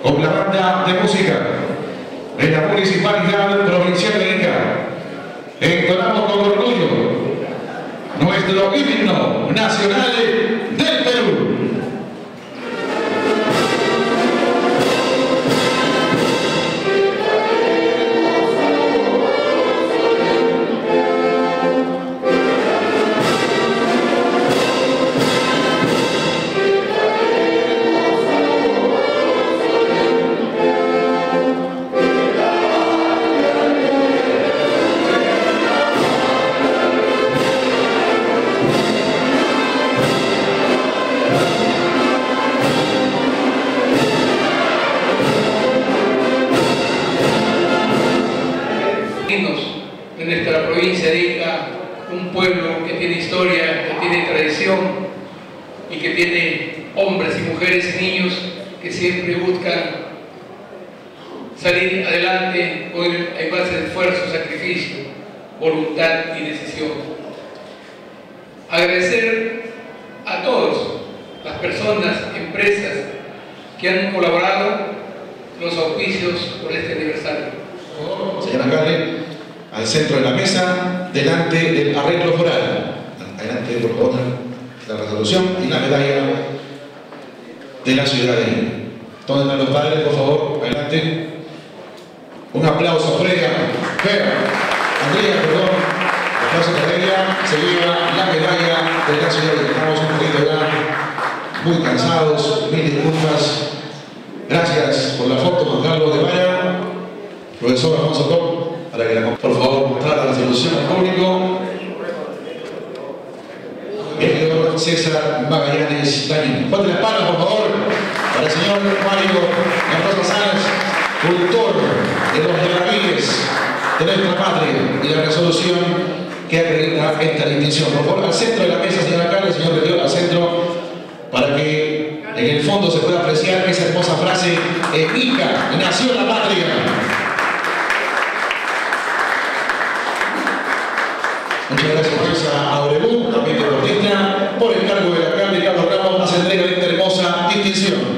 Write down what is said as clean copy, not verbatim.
con la banda de música de la Municipalidad Provincial de Ica. Entonamos con orgullo nuestro himno nacional del Perú. De nuestra provincia de Ica, un pueblo que tiene historia, que tiene tradición y que tiene hombres y mujeres y niños que siempre buscan salir adelante en base de esfuerzo, sacrificio, voluntad y decisión. Agradecer a todas las personas, empresas que han colaborado en los auspicios por este aniversario. Señora alcalde, al centro de la mesa, delante del arreglo floral. Adelante, por favor, la resolución y la medalla de la ciudadanía. ¿Dónde están los padres, por favor? Adelante. Un aplauso, Andrea, perdón. Aplauso a Freya. Se lleva la medalla de la ciudadanía. Estamos un poquito ya muy cansados. Mil disculpas. Gracias por la foto, Juan Carlos de Maya. Profesor Alfonso Top, para que por favor mostrar la resolución al público. Señor César Magallanes Dañín. Ponte las palmas, por favor, para el señor Mario Mendoza Sáenz, cultor de los alariles de nuestra patria y la resolución que acredita esta distinción. Por favor, al centro de la mesa, señor alcalde, señor regidor, al centro, para que en el fondo se pueda apreciar esa hermosa frase: Ica nació la patria. Muchas gracias a Aurelú, también deportista, por el cargo del alcalde Carlos Ramos, hace entrega de esta hermosa distinción.